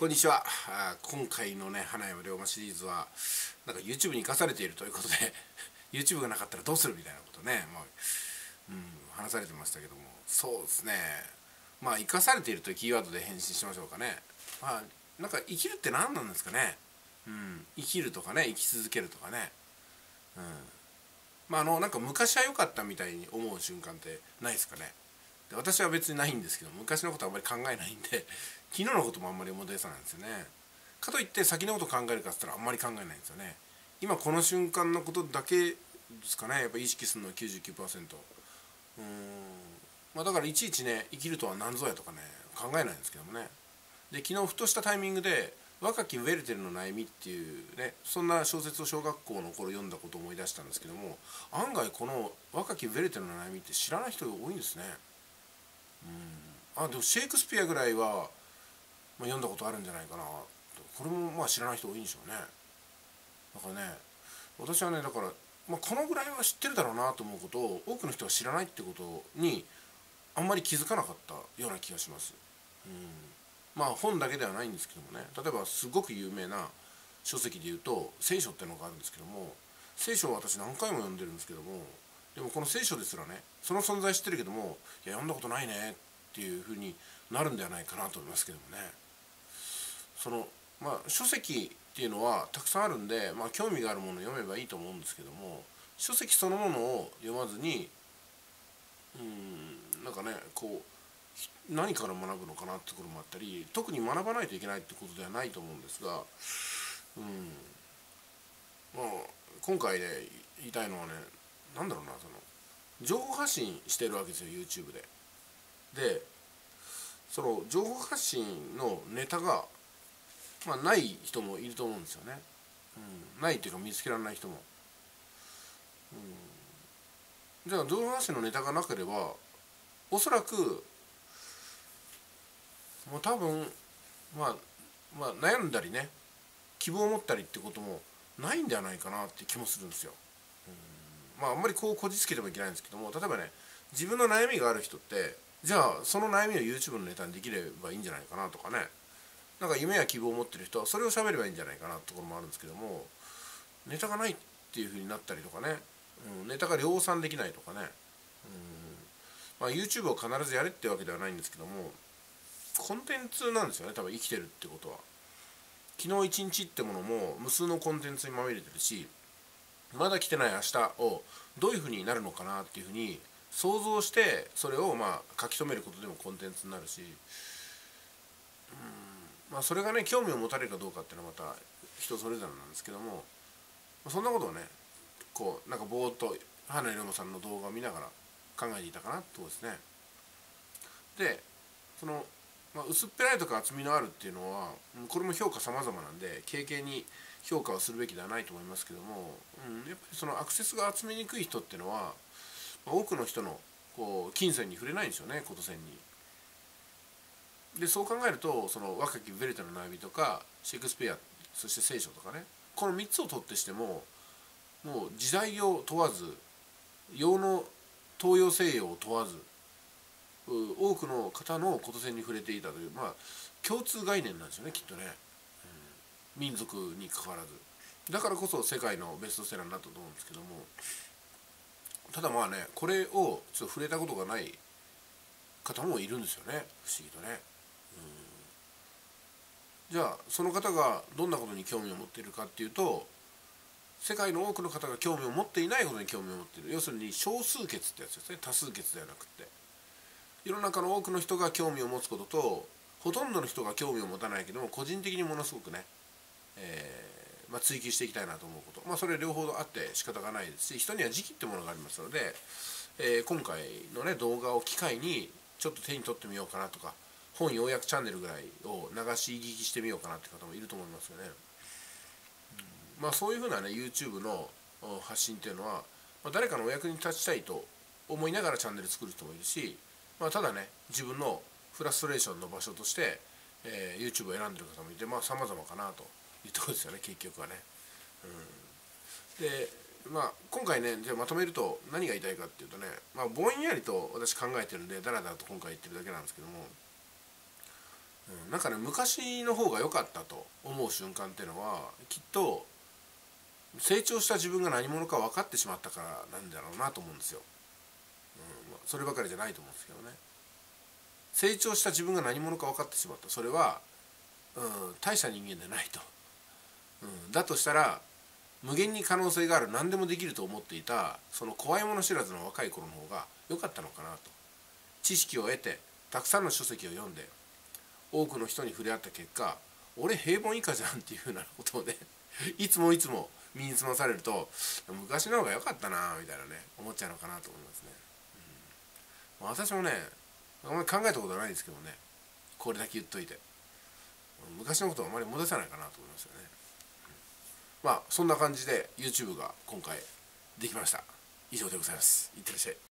こんにちは。今回のね花山龍馬シリーズはなんか YouTube に生かされているということでYouTube がなかったらどうするみたいなことね、話されてましたけども、そうですね、生かされているというキーワードで返信しましょうかね。なんか生きるって何なんですかね。生きるとかね、生き続けるとかね。なんか昔は良かったみたいに思う瞬間ってないですかね。で、私は別にないんですけど、昔のことはあんまり考えないんで昨日のこともあんまり思い出さないんですよね。かといって先のこと考えるかっつったらあんまり考えないんですよね。今この瞬間のことだけですかね、やっぱ意識するのは 99%。だからいちいちね、生きるとは何ぞやとかね考えないんですけどもね。で、昨日ふとしたタイミングで若きウェルテルの悩みっていうね、そんな小説を小学校の頃読んだことを思い出したんですけども、案外この若きウェルテルの悩みって知らない人が多いんですね。でもシェイクスピアぐらいは、読んだことあるんじゃないかな。これも知らない人多いんでしょうね。だからね、私はね、だから、このぐらいは知ってるだろうなと思うことを多くの人は知らないってことにあんまり気づかなかったような気がします。本だけではないんですけどもね、例えばすごく有名な書籍でいうと聖書っていうのがあるんですけども、聖書を私何回も読んでるんですけども、でもこの聖書ですらね、その存在知ってるけども、いや読んだことないねっていうふうになるんではないかなと思いますけどもね。書籍っていうのはたくさんあるんで、興味があるものを読めばいいと思うんですけども、書籍そのものを読まずになんかね、何から学ぶのかなってところもあったり、特に学ばないといけないってことではないと思うんですが、今回で言いたいのはね、なんだろうな、情報発信してるわけですよ YouTube で。で、その情報発信のネタが、ない人もいると思うんですよね。ないっていうか見つけられない人も。じゃあ情報発信のネタがなければ、おそらく多分悩んだりね、希望を持ったりってこともないんではないかなって気もするんですよ。あんまりこじつけてもいけないんですけども、例えばね、自分の悩みがある人って、じゃあその悩みを YouTube のネタにできればいいんじゃないかなとかね、なんか夢や希望を持ってる人はそれを喋ればいいんじゃないかなってところもあるんですけども、ネタがないっていう風になったりとかね、ネタが量産できないとかね、YouTube を必ずやれってわけではないんですけども、コンテンツなんですよね、多分生きてるってことは。昨日一日ってものも無数のコンテンツにまみれてるし、まだ来てない明日をどういう風になるのかなっていう風に想像して、それを書き留めることでもコンテンツになるし、それがね、興味を持たれるかどうかっていうのはまた人それぞれなんですけども、そんなことをね、なんかぼーっと花井龍馬さんの動画を見ながら考えていたかなってことですね。で、薄っぺらいとか厚みのあるっていうのは、これも評価様々なんで、軽々に評価をするべきではないと思いますけども、やっぱりそのアクセスが集めにくい人っていうのは、多くの人の金銭に触れないんですよね、こと線に。で、そう考えると、その若きヴェルテの悩みとかシェイクスピア、そして聖書とかね、この3つを取ってしても、もう時代を問わず、東洋西洋を問わず、多くの方のこと線に触れていたという、共通概念なんですよね、きっとね。民族にかかわらず。だからこそ世界のベストセラーになったと思うんですけども、ただこれをちょっと触れたことがない方もいるんですよね、不思議とね。じゃあその方がどんなことに興味を持っているかっていうと、世界の多くの方が興味を持っていないことに興味を持っている。要するに少数決ってやつですね、多数決ではなくて。世の中の多くの人が興味を持つことと、ほとんどの人が興味を持たないけども個人的にものすごくね、追求していきたいなと思うこと、それ両方あって仕方がないですし、人には時期ってものがありますので、今回のね動画を機会にちょっと手に取ってみようかなとか、本要約チャンネルぐらいを流し聞きしてみようかなって方もいると思いますよね。そういうふうなね YouTube の発信っていうのは、誰かのお役に立ちたいと思いながらチャンネル作る人もいるし、ただね、自分のフラストレーションの場所として、YouTube を選んでる方もいて、様々かなというところですよね、結局はね。で、今回ね、じゃあまとめると何が言いたいかっていうとね、ぼんやりと私考えてるんで、だらだらと今回言ってるだけなんですけども、 なんかね、昔の方が良かったと思う瞬間っていうのはきっと成長した自分が何者か分かってしまったからなんだろうなと思うんですよ。そればかりじゃないと思うんですけどね。成長した自分が何者か分かってしまった。それは、大した人間でないと、だとしたら無限に可能性がある、何でもできると思っていたその怖いもの知らずの若い頃の方が良かったのかなと。知識を得てたくさんの書籍を読んで多くの人に触れ合った結果、俺平凡以下じゃんっていうふうなことをねいつもいつも身につまされると、昔の方が良かったなみたいなね思っちゃうのかなと思いますね。私もねあんまり考えたことないですけどね、これだけ言っといて昔のことはあまり戻さないかなと思いますよね。まあそんな感じで YouTube が今回できました。以上でございます。いってらっしゃい。